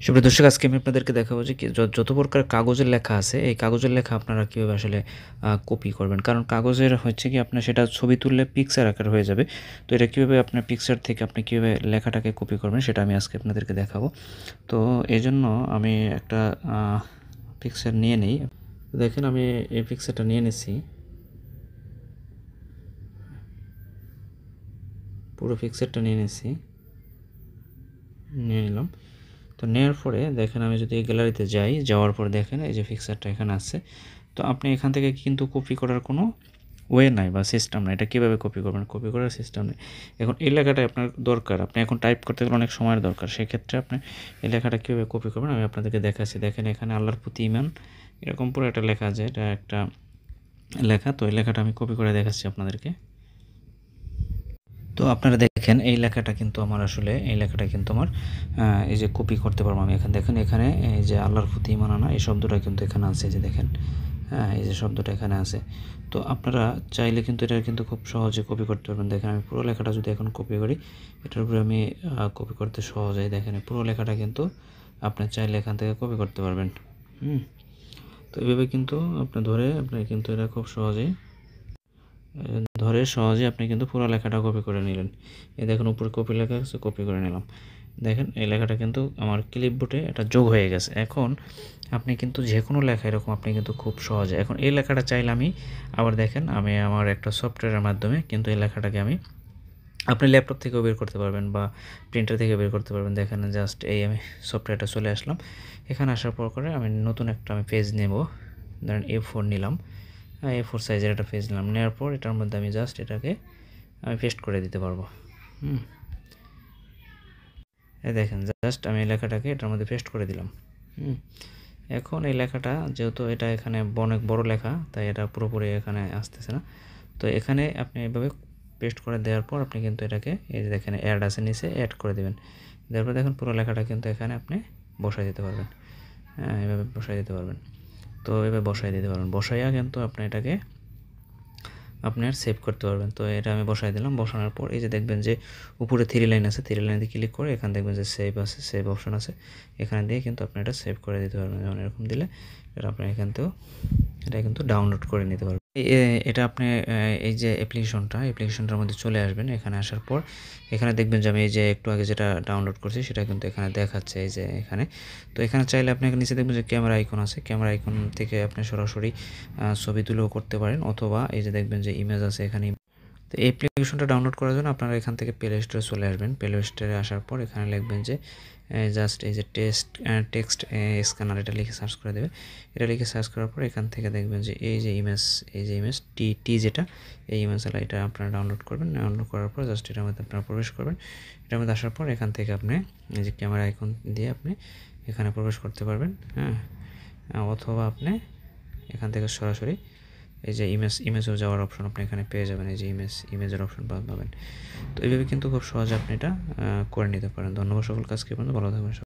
সুপ্রিয় দর্শক, আজকে আমি আপনাদেরকে দেখাবো যে যত প্রকার কাগজের লেখা আছে, এই কাগজের লেখা আপনারা কীভাবে আসলে কপি করবেন। কারণ কাগজের হচ্ছে কি আপনার সেটা ছবি তুললে পিকচার আকার হয়ে যাবে। তো এটা কীভাবে আপনার পিকচার থেকে আপনি কীভাবে লেখাটাকে কপি করবেন সেটা আমি আজকে আপনাদেরকে দেখাবো। তো এজন্য আমি একটা পিকচার নিয়ে নিই। দেখেন আমি এই পিকচারটা নিয়ে নিছি, পুরো পিকচারটা নিয়ে নিলাম। তো নেওয়ার পরে দেখেন আমি যদি গ্যালারিতে যাই, যাওয়ার পর দেখেন এই যে পিকচারটা এখানে আছে। তো আপনি এখান থেকে কিন্তু কপি করার কোনো ওয়ে নাই বা সিস্টেম নাই। এটা কীভাবে কপি করবেন? কপি করার সিস্টেম নেই। এখন এই লেখাটা আপনার দরকার, আপনি এখন টাইপ করতে গেলে অনেক সময়ের দরকার। সেক্ষেত্রে আপনি এই লেখাটা কীভাবে কপি করবেন আমি আপনাদেরকে দেখাচ্ছি। দেখেন এখানে আল্লাহর প্রতি ঈমান এরকম পুরো একটা লেখা আছে, এটা একটা লেখা। তো এই লেখাটা আমি কপি করে দেখাচ্ছি আপনাদেরকে। তো আপনারা দেখেন এই লেখাটা কিন্তু আমার এই যে কপি করতে পারবো আমি। এখানে দেখেন, এখানে এই যে আল্লাহর প্রতি ঈমান আনা এই শব্দটা কিন্তু এখানে আছে, এই যে দেখেন, হ্যাঁ, এই যে শব্দটা এখানে আছে। তো আপনারা চাইলে কিন্তু এটা কিন্তু খুব সহজে কপি করতে পারবেন। দেখেন আমি পুরো লেখাটা যদি এখন কপি করি, এটার উপরে আমি কপি করতে সহজ হয়। দেখেন পুরো লেখাটা কিন্তু আপনি চাইলে এখান থেকে কপি করতে পারবেন। তো এইভাবে কিন্তু আপনি কিন্তু এটা খুব সহজে আপনি কিন্তু পুরো লেখাটা কপি করে নিলেন। এই দেখুন উপরে কপি লেখা আছে, কপি করে নিলাম। দেখেন এই লেখাটা কিন্তু আমার ক্লিপবোর্ডে এটা যোগ হয়ে গেছে। এখন আপনি কিন্তু যে কোনো লেখা এরকম আপনি কিন্তু খুব সহজে এখন এই লেখাটা চাইলে আমি আবার দেখেন আমি আমার একটা সফটওয়্যারের মাধ্যমে কিন্তু এই লেখাটাকে আমি আপনি ল্যাপটপ থেকেও বের করতে পারবেন বা প্রিন্টার থেকে বের করতে পারবেন। দেখেন জাস্ট এই আমি সফটওয়্যারটা চলে আসলাম। এখানে আসার পর করে আমি নতুন একটা পেজ নেব, ধরেন A4 নিলাম, A4 সাইজের একটা পেজ নিলাম। নেওয়ার পর এটার মধ্যে আমি জাস্ট এটাকে আমি পেস্ট করে দিতে পারবো। এই দেখেন জাস্ট আমি এই লেখাটাকে এটার মধ্যে পেস্ট করে দিলাম। এখন এই লেখাটা যেহেতু এটা এখানে অনেক বড় লেখা, তাই এটা পুরোপুরি এখানে আসতেছে না। তো এখানে আপনি এভাবে পেস্ট করে দেওয়ার পর আপনি কিন্তু এটাকে এই যে দেখেন অ্যাড আছে নিচে, অ্যাড করে দেবেন। দেওয়ার পর দেখেন পুরো লেখাটা কিন্তু এখানে আপনি বসাই দিতে পারবেন। হ্যাঁ, এভাবে বসাই দিতে পারবেন। তো এভাবে বসাই দিতে পারবেন। বসাইয়া কিন্তু আপনি এটাকে আপনার সেভ করতে পারবেন। তো এটা আমি বসাই দিলাম। বসানোর পর এই যে দেখবেন যে উপরে 3 লাইন আছে, 3 লাইনে ক্লিক করে এখানে দেখবেন যে সেভ আছে, সেভ অপশন আছে। এখানে দিয়ে কিন্তু আপনি এটা সেভ করে দিতে পারবেন। যেমন এরকম দিলে এটা আপনি এটা কিন্তু ডাউনলোড করে নিতে পারবেন। এটা আপনি এই যে অ্যাপ্লিকেশনটার মধ্যে চলে আসবেন। এখানে আসার পর এখানে দেখবেন যে আমি এই যে একটু আগে যেটা ডাউনলোড করছি সেটা কিন্তু এখানে দেখাচ্ছে, এই যে এখানে। তো এখানে চাইলে আপনি নিচে দেখবেন যে ক্যামেরা আইকন আছে, ক্যামেরা আইকন থেকে আপনি সরাসরি ছবি তুলেও করতে পারেন, অথবা এই যে দেখবেন যে ইমেজ আছে এখানে। তো এই অ্যাপ্লিকেশনটা ডাউনলোড করার জন্য আপনারা এখান থেকে প্লে স্টোরে চলে আসবেন। প্লে স্টোরে আসার পর এখানে লিখবেন যে জাস্ট এই যে টেক্সট স্ক্যানার, এটা লিখে সার্চ করে দেবে। এটা লিখে সার্চ করার পর এখান থেকে দেখবেন যে এই যে ইমেজ টি যেটা, এই ইমেজটা এটা আপনারা ডাউনলোড করবেন। ডাউনলোড করার পর জাস্ট এটার মধ্যে আপনারা প্রবেশ করবেন। এটার মধ্যে আসার পর এখান থেকে আপনি এই যে ক্যামেরা আইকন দিয়ে আপনি এখানে প্রবেশ করতে পারবেন। হ্যাঁ, অথবা আপনি এখান থেকে সরাসরি এই যে ইমেজও যাওয়ার অপশন আপনি এখানে পেয়ে যাবেন। এই যে ইমেজের অপশন পাবেন। তো এইভাবে কিন্তু খুব সহজে আপনি এটা করে নিতে পারেন। ধন্যবাদ সকলকে, আজকে পর্যন্ত ভালো থাকবেন।